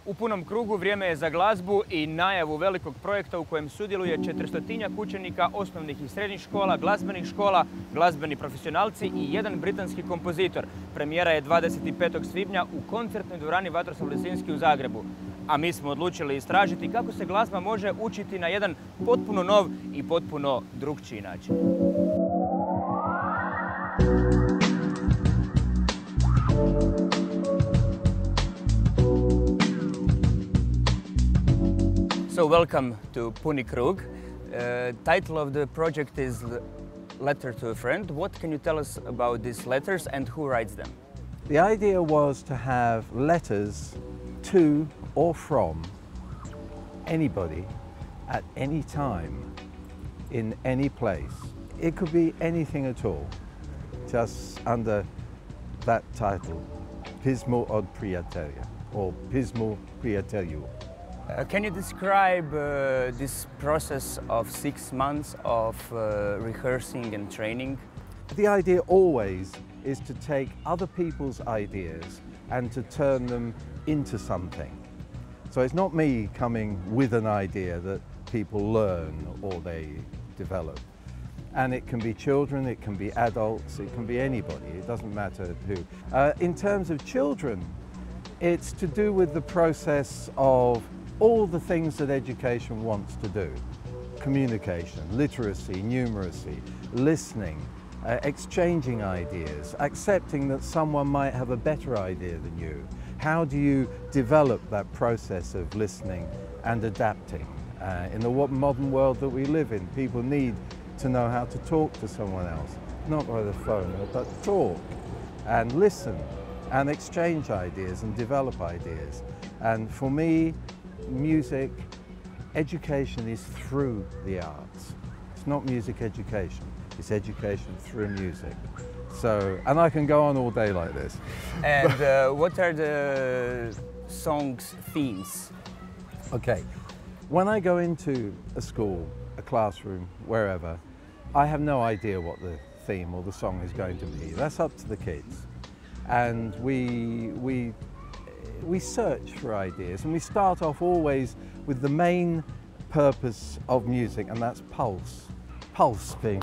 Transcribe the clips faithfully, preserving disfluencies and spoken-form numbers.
U punom krugu vrijeme je za glazbu i najavu velikog projekta u kojem sudjeluje četiristotinjak učenika osnovnih i srednjih škola, glazbenih škola, glazbeni profesionalci i jedan britanski kompozitor. Premijera je dvadeset petog svibnja u koncertnoj dvorani Vatroslav Lisinski u Zagrebu. A mi smo odlučili istražiti kako se glazba može učiti na jedan potpuno nov i potpuno drukčiji način. So welcome to Puni krug. Uh, title of the project is Letter to a Friend. What can you tell us about these letters and who writes them? The idea was to have letters to or from anybody at any time in any place. It could be anything at all, just under that title, Pismo od prijatelju, or Pismo prijatelju. Uh, can you describe uh, this process of six months of uh, rehearsing and training? The idea always is to take other people's ideas and to turn them into something. So it's not me coming with an idea that people learn or they develop. And it can be children, it can be adults, it can be anybody, it doesn't matter who. Uh, in terms of children, it's to do with the process of all the things that education wants to do. Communication, literacy, numeracy, listening, uh, exchanging ideas, accepting that someone might have a better idea than you. How do you develop that process of listening and adapting? Uh, in the modern world that we live in, people need to know how to talk to someone else, not by the phone, but talk and listen and exchange ideas and develop ideas. And for me, music education is through the arts. It's not music education, it's education through music. So, and I can go on all day like this. And uh, what are the song's themes? Okay, when I go into a school, a classroom, wherever, I have no idea what the theme or the song is going to be. That's up to the kids. And we, we We search for ideas, and we start off always with the main purpose of music, and that's pulse. Pulse being,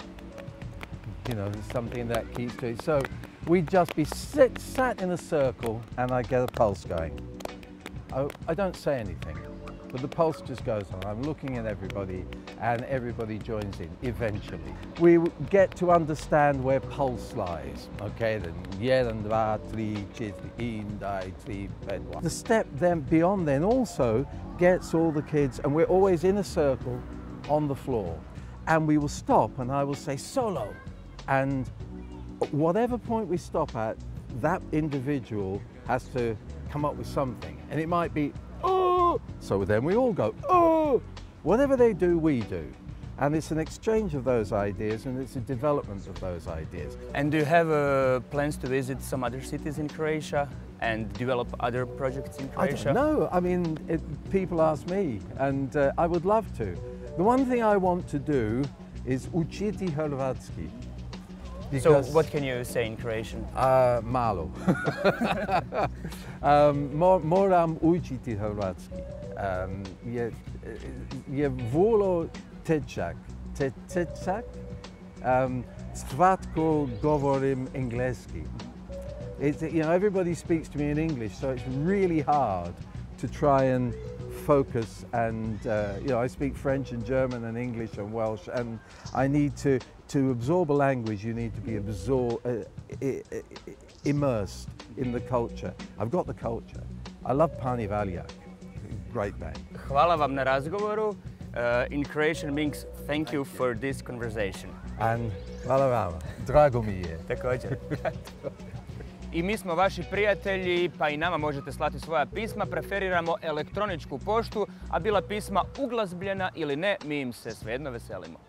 you know, something that keeps doing. So we'd just be sit, sat in a circle, and I get a pulse going. I, I don't say anything, but the pulse just goes on. I'm looking at everybody, and everybody joins in eventually. We get to understand where pulse lies. Okay, then jeden, dva, tri, četiri, in, dai, tri, pet, one. The step then beyond then also gets all the kids, and we're always in a circle on the floor, and we will stop, and I will say solo, and whatever point we stop at, that individual has to come up with something, and it might be oh, so then we all go oh. Whatever they do, we do. And it's an exchange of those ideas, and it's a development of those ideas. And do you have uh, plans to visit some other cities in Croatia and develop other projects in Croatia? I don't know. I mean, it, people ask me, and uh, I would love to. The one thing I want to do is učiti hrvatski. So what can you say in Croatian? Uh, malo. um, mor, moram učiti hrvatski. Um, je, je vrlo tečak. Te, tečak? Um, svatko govorim engleski. It's, you know, everybody speaks to me in English, so it's really hard to try and focus. And uh, you know, I speak French and German and English and Welsh, and I need to to absorb a language. You need to be absor uh, immersed in the culture. I've got the culture. I love Pani Valjak. Great band. Hvala vam na razgovoru. Uh, in Croatian means thank you for this conversation. And hvala vama. Drago mi je. Također. I mi smo vaši prijatelji, pa i nama možete slati svoja pisma. Preferiramo elektroničku poštu, a bila pisma uglazbljena ili ne, mi im se svejedno veselimo.